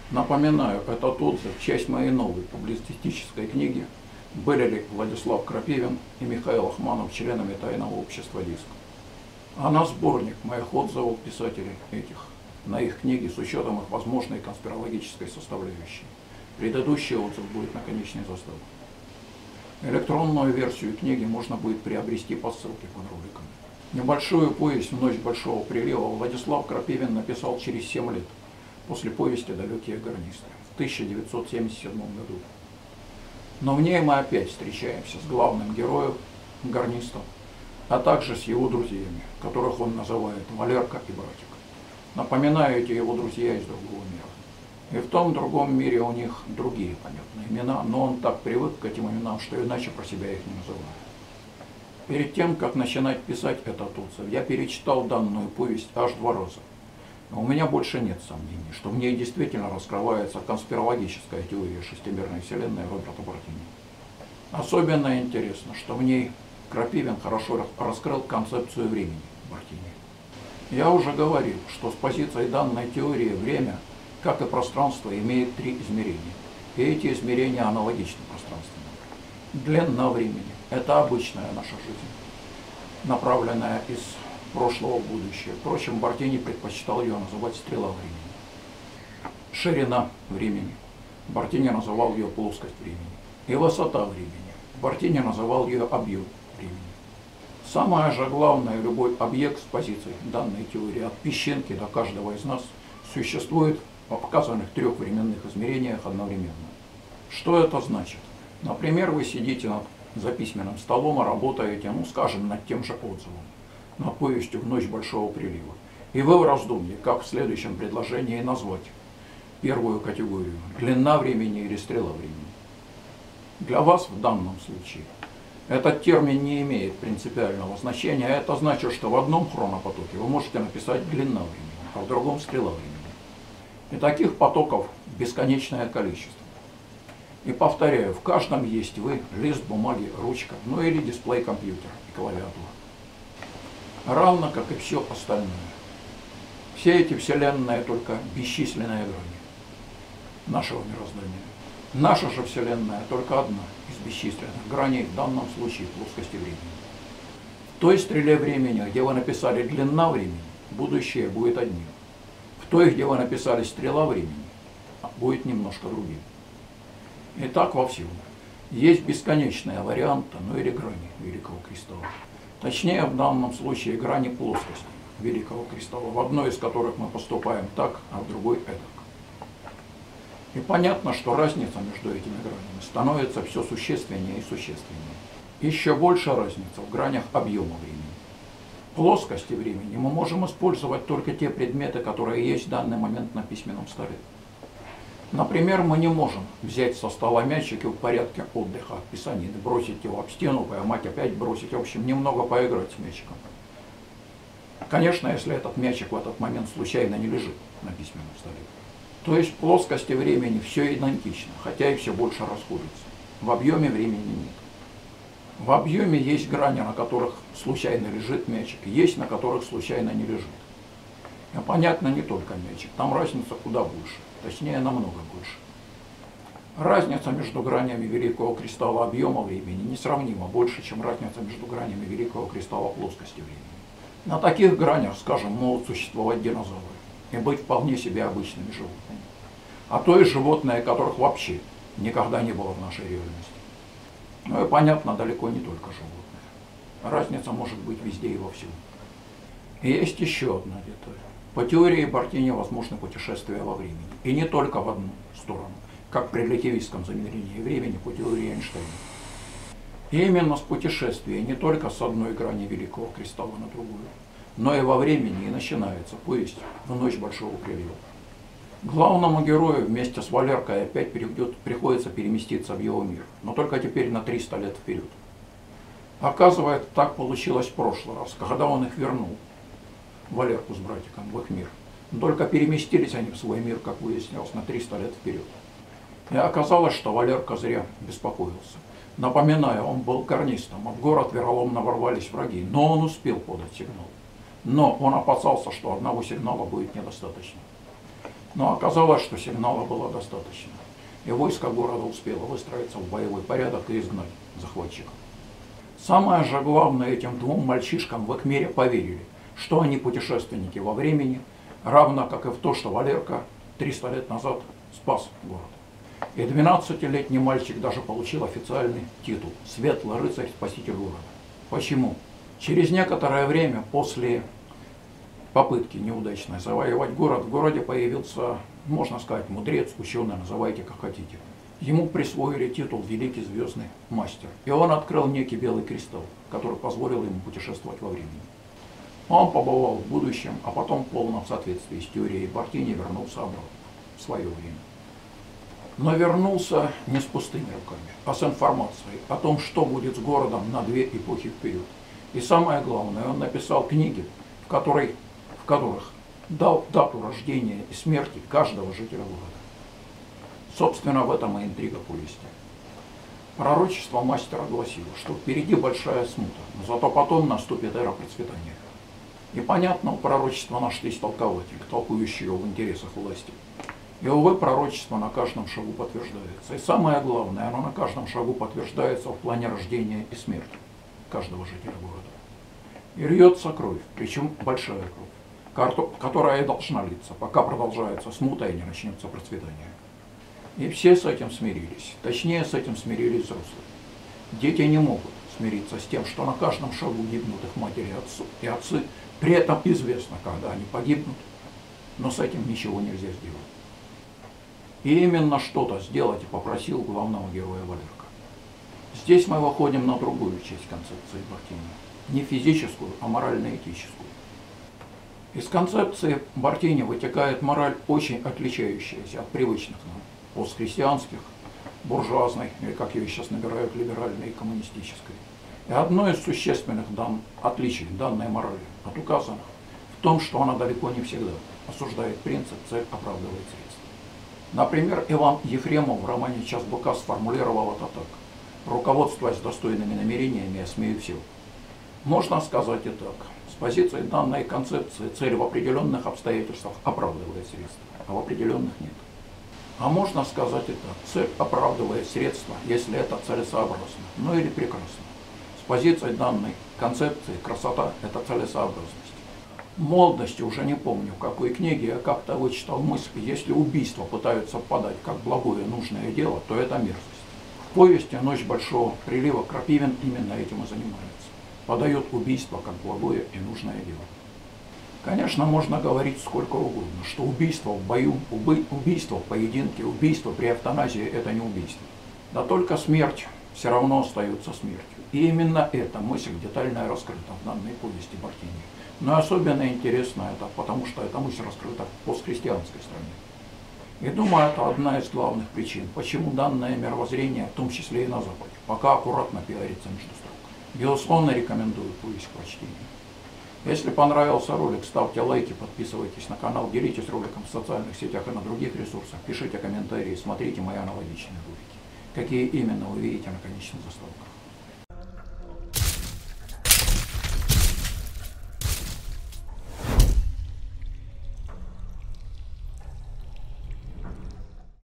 Напоминаю, этот отзыв – часть моей новой публицистической книги «Были ли Владислав Крапивин и Михаил Ахманов членами тайного общества «Диск». Она сборник моих отзывов писателей этих на их книги с учетом их возможной конспирологической составляющей. Предыдущий отзыв будет на конечной заставке. Электронную версию книги можно будет приобрести по ссылке под роликом. Небольшую повесть «В ночь большого прилива» Владислав Крапивин написал через 7 лет после повести «Далекие гарнисты» в 1977 году. Но в ней мы опять встречаемся с главным героем, гарнистом, а также с его друзьями, которых он называет Валерка и Братик. Напоминаю, эти его друзья из другого мира. И в том другом мире у них другие понятные имена, но он так привык к этим именам, что иначе про себя их не называет. Перед тем, как начинать писать этот отзыв, я перечитал данную повесть аж 2 раза. Но у меня больше нет сомнений, что в ней действительно раскрывается конспирологическая теория шестимерной вселенной Роберта Бартини. Особенно интересно, что в ней Крапивин хорошо раскрыл концепцию времени Бартини. Я уже говорил, что с позиции данной теории время, как и пространство, имеет 3 измерения. И эти измерения аналогичны пространственным. Длина времени – это обычная наша жизнь, направленная из прошлого в будущее. Впрочем, Бартини предпочитал ее называть стрела времени. Ширина времени. Бартини называл ее плоскость времени. И высота времени. Бартини называл ее объем времени. Самое же главное, любой объект с позиции данной теории, от песчинки до каждого из нас, существует в показанных 3 временных измерениях одновременно. Что это значит? Например, вы сидите за письменным столом и работаете, скажем, над тем же отзывом, над повестью «В ночь большого прилива». И вы в раздумье, как в следующем предложении назвать первую категорию – длина времени или стрела времени. Для вас в данном случае этот термин не имеет принципиального значения, а это значит, что в одном хронопотоке вы можете написать длина времени, а в другом стрела времени. И таких потоков бесконечное количество. И повторяю, в каждом есть вы, лист бумаги, ручка, или дисплей компьютера и клавиатура. Равно как и все остальное. Все эти вселенные только бесчисленные грани нашего мироздания. Наша же вселенная только одна из бесчисленных граней, в данном случае плоскости времени. В той стреле времени, где вы написали длина времени, будущее будет одним. В той, где вы написали стрела времени, будет немножко другим. И так во всем. Есть бесконечные варианты, или грани Великого Кристалла. Точнее, в данном случае грани плоскости Великого Кристалла, в одной из которых мы поступаем так, а в другой эдак. И понятно, что разница между этими гранями становится все существеннее и существеннее. Еще больше разница в гранях объема времени. В плоскости времени мы можем использовать только те предметы, которые есть в данный момент на письменном столе. Например, мы не можем взять со стола мячик и в порядке отдыха от писанины, бросить его об стену, поймать, опять бросить, в общем, немного поиграть с мячиком. Конечно, если этот мячик в этот момент случайно не лежит на письменном столе. То есть в плоскости времени все идентично, хотя и все больше расходится. В объеме времени нет. В объеме есть грани, на которых случайно лежит мячик, есть на которых случайно не лежит. И понятно, не только мячик, там разница куда больше, точнее намного больше. Разница между гранями Великого Кристалла объема времени несравнимо больше, чем разница между гранями Великого Кристалла плоскости времени. На таких гранях, скажем, могут существовать динозавры и быть вполне себе обычными животными. А то и животные, которых вообще никогда не было в нашей реальности. И понятно, далеко не только животных. Разница может быть везде и во всем. И есть еще одна деталь. По теории Бартини возможно путешествие во времени. И не только в одну сторону, как при релятивистском замерении времени по теории Эйнштейна. И именно с путешествия не только с одной грани Великого Кристалла на другую, но и во времени и начинается повесть «В ночь большого прилива». Главному герою вместе с Валеркой опять приходится переместиться в его мир, но только теперь на 300 лет вперед. Оказывается, так получилось в прошлый раз, когда он их вернул, Валерку с братиком, в их мир. Но только переместились они в свой мир, как выяснилось, на 300 лет вперед. И оказалось, что Валерка зря беспокоился. Напоминаю, он был гарнистом, а в город вероломно ворвались враги, но он успел подать сигнал. Но он опасался, что одного сигнала будет недостаточно. Но оказалось, что сигнала было достаточно, и войско города успело выстроиться в боевой порядок и изгнать захватчиков. Самое же главное, этим двум мальчишкам в их мире поверили, что они путешественники во времени, равно как и в то, что Валерка 300 лет назад спас город. И 12-летний мальчик даже получил официальный титул «Светлый рыцарь-спаситель города». Почему? Через некоторое время после попытки неудачной завоевать город, в городе появился, можно сказать, мудрец, ученый, называйте как хотите. Ему присвоили титул «Великий звездный мастер». И он открыл некий белый кристалл, который позволил ему путешествовать во времени. Он побывал в будущем, а потом в полном соответствии с теорией Бартини вернулся обратно в свое время. Но вернулся не с пустыми руками, а с информацией о том, что будет с городом на 2 эпохи вперед. И самое главное, он написал книги, в которых дал дату рождения и смерти каждого жителя города. Собственно, в этом и интрига повести. Пророчество мастера гласило, что впереди большая смута, но зато потом наступит эра процветания. И понятно, у пророчества нашлись толкователи, толкующие его в интересах власти. И, увы, пророчество на каждом шагу подтверждается. И самое главное, оно на каждом шагу подтверждается в плане рождения и смерти каждого жителя города. И льется кровь, причем большая кровь, которая и должна литься, пока продолжается смута и не начнется процветание. И все с этим смирились. Точнее, с этим смирились взрослые. Дети не могут смириться с тем, что на каждом шагу гибнут их матери и отцы. При этом известно, когда они погибнут, но с этим ничего нельзя сделать. И именно что-то сделать и попросил главного героя Валерка. Здесь мы выходим на другую часть концепции Бартини. Не физическую, а морально-этическую. Из концепции Бартини вытекает мораль, очень отличающаяся от привычных нам постхристианских, буржуазной, или как ее сейчас набирают, либеральной и коммунистической. И одно из существенных отличий данной морали от указанных в том, что она далеко не всегда осуждает принцип «цель оправдывает средства». Например, Иван Ефремов в романе «Час быка» сформулировал это так: руководствуясь достойными намерениями, я смею все. Можно сказать и так. С позиции данной концепции цель в определенных обстоятельствах оправдывает средства, а в определенных нет. А можно сказать и так. Цель оправдывает средства, если это целесообразно, ну или прекрасно. С позиции данной концепции красота – это целесообразность. В молодости, уже не помню, в какой книге, я как-то вычитал мысль: если убийства пытаются подать как благое нужное дело, то это мерзость. В повести «Ночь большого прилива» Крапивин именно этим и занимается. Подает убийство как благое и нужное дело. Конечно, можно говорить сколько угодно, что убийство в бою, убийство в поединке, убийство при эвтаназии – это не убийство. Да только смерть все равно остается смертью. И именно эта мысль детально раскрыта в данной повести Бартини. Но особенно интересно это, потому что эта мысль раскрыта в постхристианской стране. И думаю, это одна из главных причин, почему данное мировоззрение, в том числе и на Западе, пока аккуратно пиарится между строк. Безусловно, рекомендую повесть к прочтению. Если понравился ролик, ставьте лайки, подписывайтесь на канал, делитесь роликом в социальных сетях и на других ресурсах, пишите комментарии, смотрите мои аналогичные ролики. Какие именно вы видите на конечных заставках.